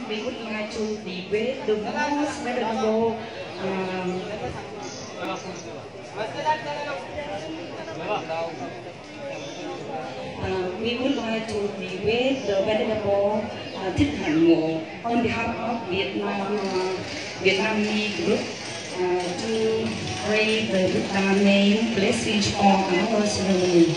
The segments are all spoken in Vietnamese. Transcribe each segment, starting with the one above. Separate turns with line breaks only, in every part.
we would like to debate the most valuable. We would like to debate the valuable Thích Hạnh Ngộ on behalf of Vietnamese group to pray the Buddha name blessings for our ceremony.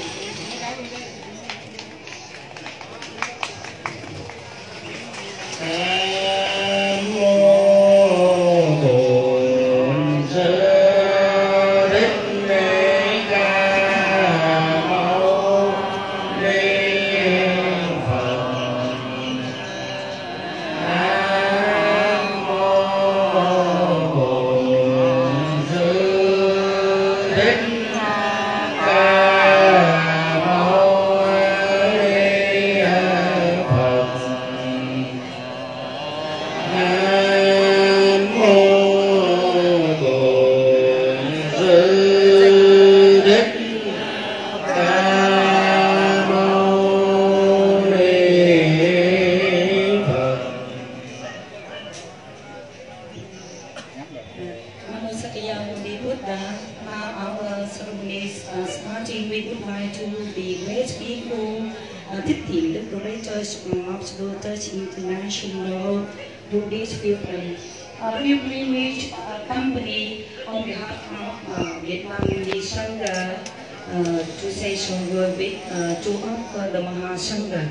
Our ceremonies starting, we would like to be grateful Thích Thiện Đức Directors of Lotus International Buddhist Pilgrimage Company on behalf of Vietnamese Sangha to say some word to offer the Mahasangha.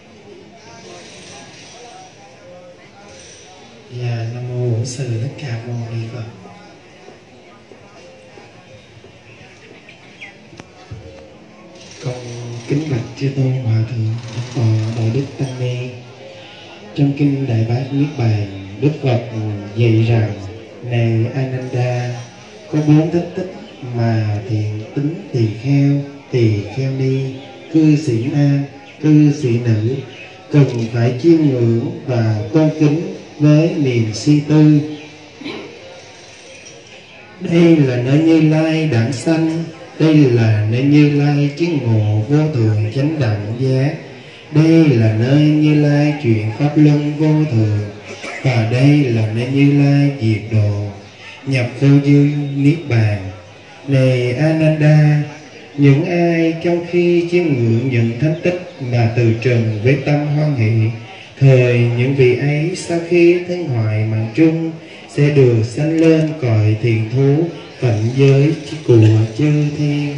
Dạ, Nam Mô Bổn Sư Thích Ca Mâu Ni Phật. Con kính bạch chư tôn hòa thượng tọa đại đức tăng ni. Trong kinh Đại Bát Niết Bàn, Đức Phật dạy rằng: này Ananda, có 4 thất tích mà thiện tính tỳ kheo ni, cư sĩ nam, cư sĩ nữ cần phải chiêm ngưỡng và tôn kính với niềm si tư. Đây là nơi Như Lai đản sanh, đây là nơi Như Lai chứng ngộ vô thượng chánh đẳng giác, đây là nơi Như Lai truyền pháp luân vô thượng, và đây là nơi Như Lai diệt độ nhập vô dư niết bàn. Này Ananda, những ai trong khi chiêm ngưỡng những thánh tích mà từ trần với tâm hoan hỷ, thời những vị ấy sau khi thân hoại mạng chung sẽ được sanh lên cõi thiền thú cảnh giới của chư thiên.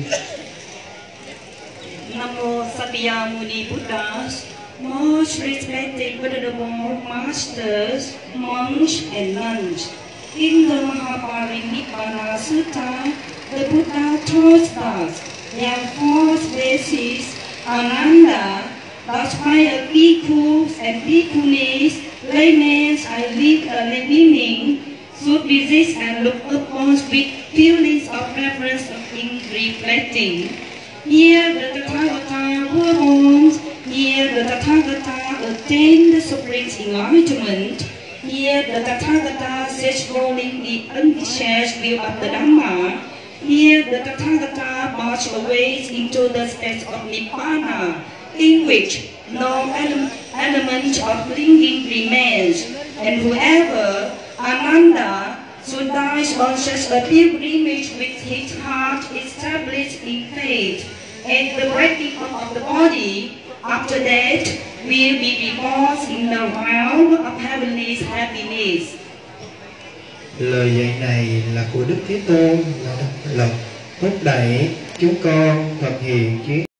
Nam mô Sakyamuni Buddhas, most respected venerable masters, monks and nuns. In the Mahaparinibbana Sutta, the Buddha taught us there are 4 species: Ananda, that's why bhikkhus and bhikkhunis, laymen and women, should visit and look upon with feelings of reverence in reflecting. Here the Tathagata performs, here the Tathagata attained the supreme enlightenment, here the Tathagata sets rolling the unchanged view of the Dhamma, here the Tathagata marched away into the state of Nibbana, in which no element of clinging remains, and whoever, Ananda, should die on such a pilgrimage with his heart established in faith, and the breaking up of the body after death will be reborn in the realm of heavenly happiness.
Lời dạy này là của Đức Thế Tôn, là thúc đẩy chúng con thực hiện chuyến